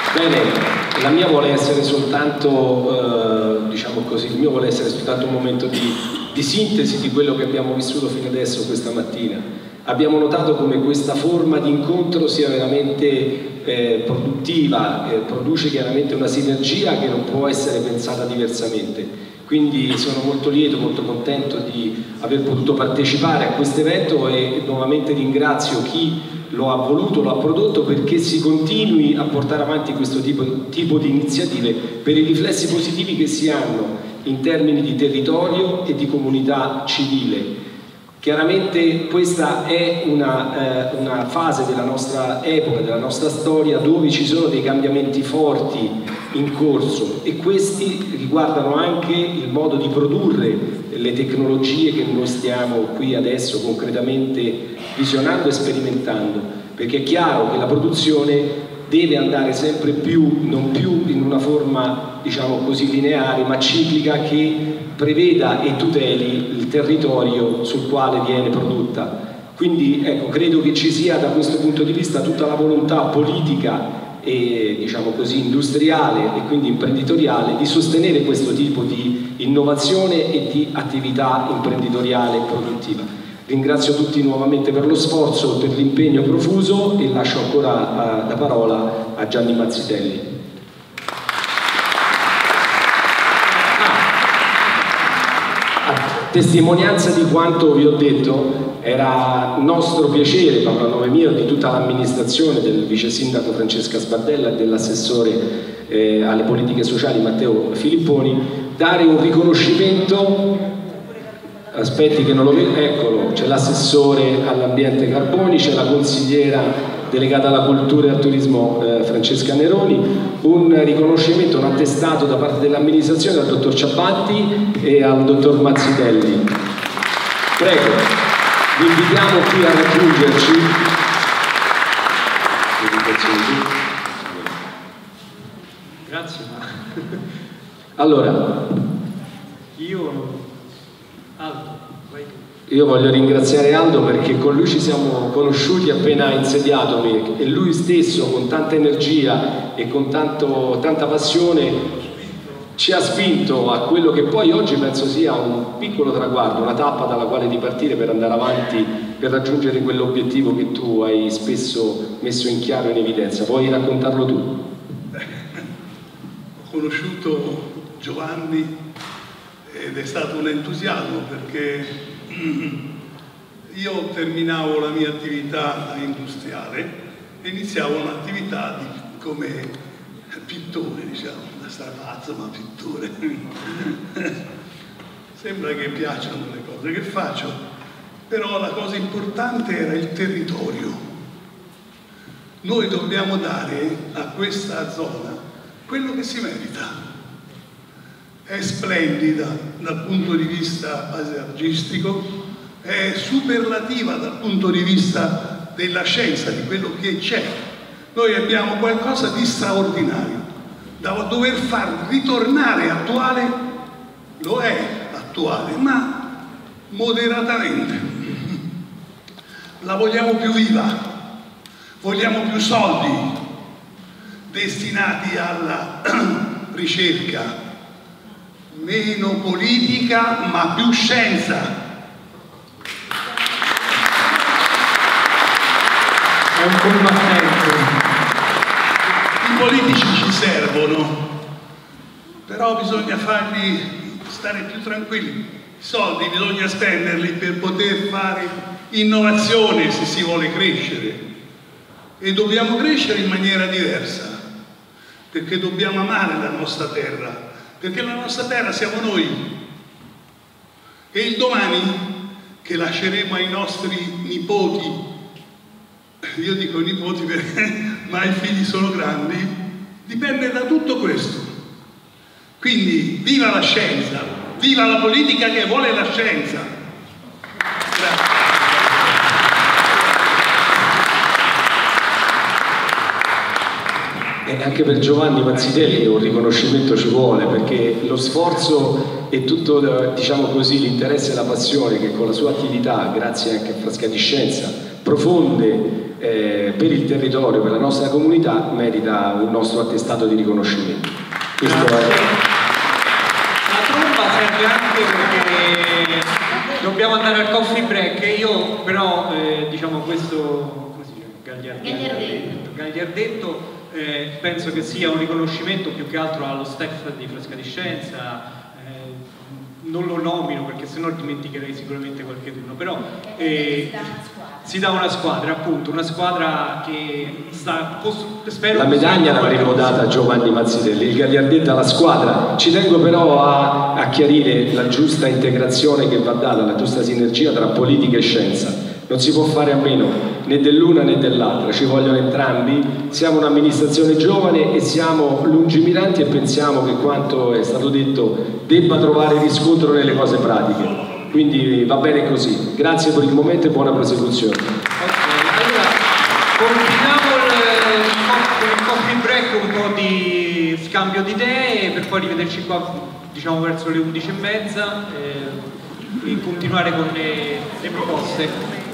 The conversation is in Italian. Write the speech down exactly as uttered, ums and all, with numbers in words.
Bene, la mia vuole essere soltanto, eh, diciamo così, il mio vuole essere soltanto un momento di, di sintesi di quello che abbiamo vissuto fino adesso questa mattina. Abbiamo notato come questa forma di incontro sia veramente eh, produttiva, eh, produce chiaramente una sinergia che non può essere pensata diversamente. Quindi sono molto lieto, molto contento di aver potuto partecipare a questo evento e nuovamente ringrazio chi lo ha voluto, lo ha prodotto, perché si continui a portare avanti questo tipo, tipo di iniziative per i riflessi positivi che si hanno in termini di territorio e di comunità civile. Chiaramente questa è una, eh, una fase della nostra epoca, della nostra storia, dove ci sono dei cambiamenti forti in corso e questi riguardano anche il modo di produrre le tecnologie che noi stiamo qui adesso concretamente visionando e sperimentando, perché è chiaro che la produzione deve andare sempre più, non più in una forma, diciamo così, lineare, ma ciclica, che preveda e tuteli il territorio sul quale viene prodotta. Quindi ecco, credo che ci sia da questo punto di vista tutta la volontà politica e, diciamo così, industriale e quindi imprenditoriale di sostenere questo tipo di innovazione e di attività imprenditoriale e produttiva. Ringrazio tutti nuovamente per lo sforzo, per l'impegno profuso e lascio ancora uh, la parola a Gianni Mazzitelli. A testimonianza di quanto vi ho detto, era nostro piacere, parlo a nome mio, di tutta l'amministrazione, del vice sindaco Francesca Sbardella e dell'assessore eh, alle politiche sociali Matteo Filipponi, dare un riconoscimento. Aspetti che non lo vedo, eccolo, c'è l'assessore all'ambiente Carboni, c'è la consigliera delegata alla cultura e al turismo eh, Francesca Neroni, un riconoscimento, un attestato da parte dell'amministrazione al dottor Ciabatti e al dottor Mazzitelli. Prego, vi invitiamo qui a raggiungerci. Grazie. Allora, io Aldo, vai tu. Io voglio ringraziare Aldo perché con lui ci siamo conosciuti appena insediatomi e lui stesso con tanta energia e con tanto, tanta passione ci ha spinto a quello che poi oggi penso sia un piccolo traguardo, una tappa dalla quale ripartire per andare avanti, per raggiungere quell'obiettivo che tu hai spesso messo in chiaro e in evidenza. Puoi raccontarlo tu? Ho conosciuto Giovanni ed è stato un entusiasmo perché io terminavo la mia attività industriale e iniziavo un'attività come pittore, diciamo, da star pazzo, ma pittore. Sembra che piacciono le cose che faccio, però la cosa importante era il territorio. Noi dobbiamo dare a questa zona quello che si merita. È splendida dal punto di vista paesaggistico, è superlativa dal punto di vista della scienza, di quello che c'è. Noi abbiamo qualcosa di straordinario, da dover far ritornare attuale, lo è attuale, ma moderatamente. La vogliamo più viva, vogliamo più soldi destinati alla ricerca, meno politica ma più scienza. È un combattente. I politici ci servono, però bisogna farli stare più tranquilli. I soldi bisogna spenderli per poter fare innovazione se si vuole crescere, e dobbiamo crescere in maniera diversa, perché dobbiamo amare la nostra terra, perché la nostra terra siamo noi, e il domani che lasceremo ai nostri nipoti, io dico nipoti perché ma i figli sono grandi, dipende da tutto questo. Quindi viva la scienza, viva la politica che vuole la scienza. Grazie. E anche per Giovanni Mazzitelli un riconoscimento ci vuole, perché lo sforzo e tutto, diciamo così, l'interesse e la passione che con la sua attività, grazie anche a Frascati Scienza, profonde eh, per il territorio, per la nostra comunità, merita un nostro attestato di riconoscimento. Questo è... La tromba serve anche perché dobbiamo andare al coffee break, io però eh, diciamo questo come si dice? Gagliardetto, Gagliardetto eh, penso che sia un riconoscimento più che altro allo staff di Fresca di Scienza. Non lo nomino perché sennò dimenticherei sicuramente qualcheduno, però eh, si dà una squadra, appunto, una squadra che sta, spero... La medaglia l'avremmo data a Giovanni Mazzitelli, il Gagliardetto alla squadra. Ci tengo però a, a chiarire la giusta integrazione che va data, la giusta sinergia tra politica e scienza. Non si può fare a meno né dell'una né dell'altra, ci vogliono entrambi. Siamo un'amministrazione giovane e siamo lungimiranti e pensiamo che quanto è stato detto debba trovare riscontro nelle cose pratiche. Quindi va bene così. Grazie per il momento e buona prosecuzione. Okay, allora continuiamo il, con il coffee break, un po' di scambio di idee per poi rivederci qua diciamo verso le undici e mezza eh, e continuare con le, le proposte.